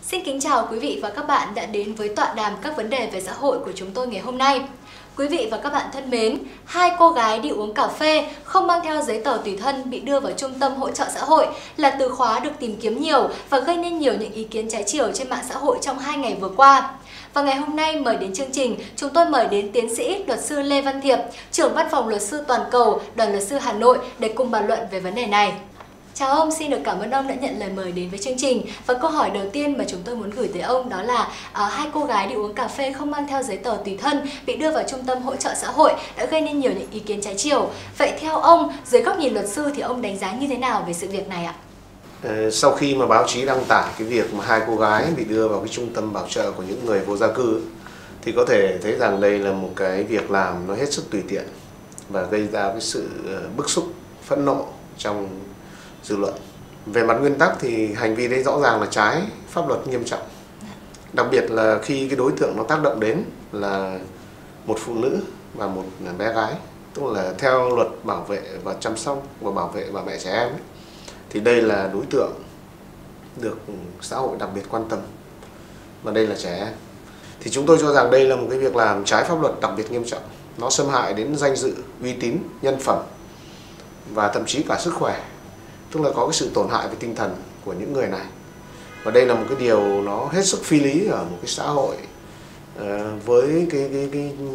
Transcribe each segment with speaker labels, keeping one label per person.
Speaker 1: Xin kính chào quý vị và các bạn đã đến với tọa đàm các vấn đề về xã hội của chúng tôi ngày hôm nay. Quý vị và các bạn thân mến, hai cô gái đi uống cà phê không mang theo giấy tờ tùy thân bị đưa vào trung tâm hỗ trợ xã hội là từ khóa được tìm kiếm nhiều và gây nên nhiều những ý kiến trái chiều trên mạng xã hội trong 2 ngày vừa qua. Và ngày hôm nay mời đến chương trình, chúng tôi mời đến tiến sĩ luật sư Lê Văn Thiệp, trưởng văn phòng luật sư toàn cầu, Đoàn luật sư Hà Nội để cùng bàn luận về vấn đề này. Chào ông, xin được cảm ơn ông đã nhận lời mời đến với chương trình. Và câu hỏi đầu tiên mà chúng tôi muốn gửi tới ông đó là hai cô gái đi uống cà phê không mang theo giấy tờ tùy thân bị đưa vào trung tâm hỗ trợ xã hội đã gây nên nhiều những ý kiến trái chiều. Vậy theo ông, dưới góc nhìn luật sư thì ông đánh giá như thế nào về sự việc này ạ?
Speaker 2: Sau khi mà báo chí đăng tải cái việc mà hai cô gái bị đưa vào cái trung tâm bảo trợ của những người vô gia cư thì có thể thấy rằng đây là một cái việc làm nó hết sức tùy tiện và gây ra cái sự bức xúc, phẫn nộ trong dư luận. Về mặt nguyên tắc thì hành vi đấy rõ ràng là trái pháp luật nghiêm trọng. Đặc biệt là khi cái đối tượng nó tác động đến là một phụ nữ và một bé gái, tức là theo luật bảo vệ và chăm sóc và bảo vệ bà mẹ trẻ em ấy, thì đây là đối tượng được xã hội đặc biệt quan tâm và đây là trẻ em. Thì chúng tôi cho rằng đây là một cái việc làm trái pháp luật đặc biệt nghiêm trọng. Nó xâm hại đến danh dự, uy tín, nhân phẩm và thậm chí cả sức khỏe. Tức là có cái sự tổn hại về tinh thần của những người này. Và đây là một cái điều nó hết sức phi lý ở một cái xã hội với cái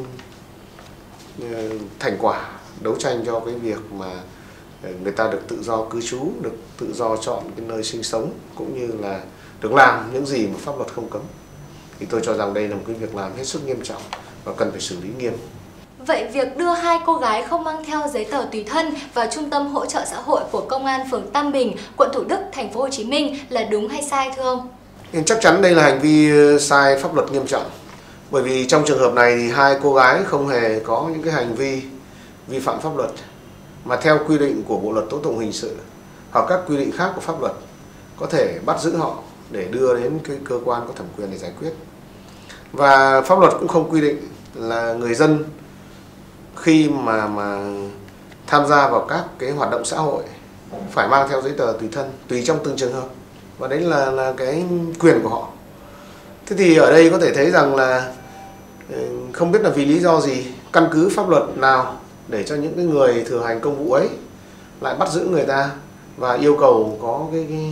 Speaker 2: thành quả đấu tranh cho cái việc mà người ta được tự do cư trú, được tự do chọn cái nơi sinh sống cũng như là được làm những gì mà pháp luật không cấm. Thì tôi cho rằng đây là một cái việc làm hết sức nghiêm trọng và cần phải xử lý nghiêm.
Speaker 1: Vậy việc đưa hai cô gái không mang theo giấy tờ tùy thân vào trung tâm hỗ trợ xã hội của công an phường Tam Bình, quận Thủ Đức, thành phố Hồ Chí Minh là đúng hay sai thưa ông?
Speaker 2: Chắc chắn đây là hành vi sai pháp luật nghiêm trọng. Bởi vì trong trường hợp này thì hai cô gái không hề có những cái hành vi vi phạm pháp luật mà theo quy định của Bộ luật tố tụng hình sự hoặc các quy định khác của pháp luật có thể bắt giữ họ để đưa đến cái cơ quan có thẩm quyền để giải quyết. Và pháp luật cũng không quy định là người dân khi mà tham gia vào các cái hoạt động xã hội phải mang theo giấy tờ tùy thân, tùy trong từng trường hợp. Và đấy là cái quyền của họ. Thế thì ở đây có thể thấy rằng là không biết là vì lý do gì, căn cứ pháp luật nào để cho những cái người thừa hành công vụ ấy lại bắt giữ người ta và yêu cầu có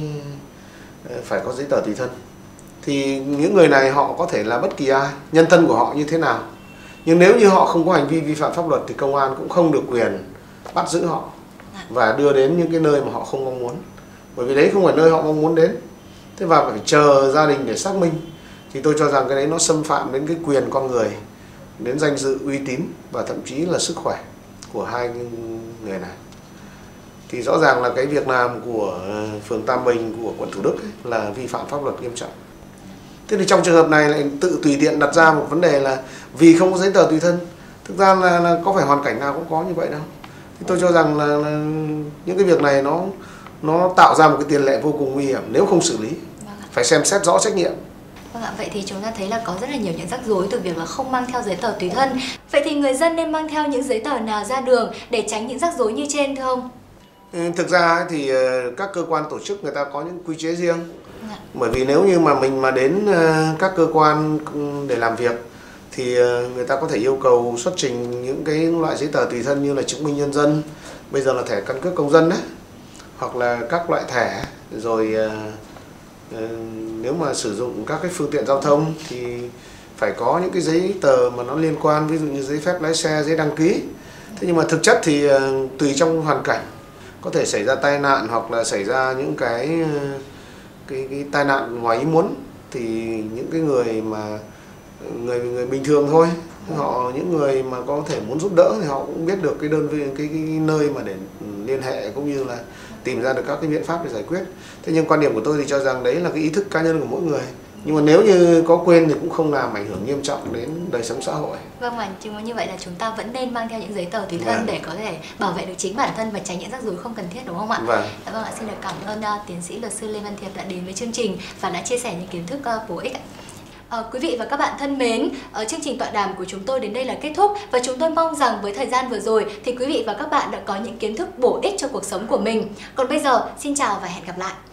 Speaker 2: phải có giấy tờ tùy thân. Thì những người này họ có thể là bất kỳ ai, nhân thân của họ như thế nào. Nhưng nếu như họ không có hành vi vi phạm pháp luật thì công an cũng không được quyền bắt giữ họ và đưa đến những cái nơi mà họ không mong muốn. Bởi vì đấy không phải nơi họ mong muốn đến. Thế và phải chờ gia đình để xác minh. Thì tôi cho rằng cái đấy nó xâm phạm đến cái quyền con người, đến danh dự, uy tín và thậm chí là sức khỏe của hai người này. Thì rõ ràng là cái việc làm của phường Tam Bình, của quận Thủ Đức ấy, là vi phạm pháp luật nghiêm trọng. Thế thì trong trường hợp này lại tự tùy tiện đặt ra một vấn đề là vì không có giấy tờ tùy thân. Thực ra là có phải hoàn cảnh nào cũng có như vậy đâu. Thì tôi cho rằng là những cái việc này nó tạo ra một cái tiền lệ vô cùng nguy hiểm nếu không xử lý. Phải xem xét rõ trách nhiệm.
Speaker 1: Vâng ạ, vậy thì chúng ta thấy là có rất là nhiều những rắc rối từ việc là không mang theo giấy tờ tùy thân. Vậy thì người dân nên mang theo những giấy tờ nào ra đường để tránh những rắc rối như trên thưa ông?
Speaker 2: Thực ra thì các cơ quan tổ chức người ta có những quy chế riêng. Bởi vì nếu như mà mình mà đến các cơ quan để làm việc thì người ta có thể yêu cầu xuất trình những cái loại giấy tờ tùy thân như là chứng minh nhân dân, bây giờ là thẻ căn cước công dân đấy, hoặc là các loại thẻ, rồi nếu mà sử dụng các cái phương tiện giao thông thì phải có những cái giấy tờ mà nó liên quan, ví dụ như giấy phép lái xe, giấy đăng ký. Thế nhưng mà thực chất thì tùy trong hoàn cảnh có thể xảy ra tai nạn hoặc là xảy ra những cái tai nạn ngoài ý muốn thì những cái người mà người bình thường thôi, những người mà có thể muốn giúp đỡ thì họ cũng biết được cái đơn vị cái nơi mà để liên hệ cũng như là tìm ra được các cái biện pháp để giải quyết. Thế nhưng quan điểm của tôi thì cho rằng đấy là cái ý thức cá nhân của mỗi người. Nhưng mà nếu như có quên thì cũng không làm ảnh hưởng nghiêm trọng đến đời sống xã hội.
Speaker 1: Vâng ạ, như vậy là chúng ta vẫn nên mang theo những giấy tờ tùy thân để có thể bảo vệ được chính bản thân và tránh những rắc rối không cần thiết, đúng không ạ?
Speaker 2: Vâng.
Speaker 1: Vâng ạ, xin được cảm ơn tiến sĩ luật sư Lê Văn Thiệp đã đến với chương trình và đã chia sẻ những kiến thức bổ ích. Quý vị và các bạn thân mến, chương trình tọa đàm của chúng tôi đến đây là kết thúc và chúng tôi mong rằng với thời gian vừa rồi thì quý vị và các bạn đã có những kiến thức bổ ích cho cuộc sống của mình. Còn bây giờ, xin chào và hẹn gặp lại.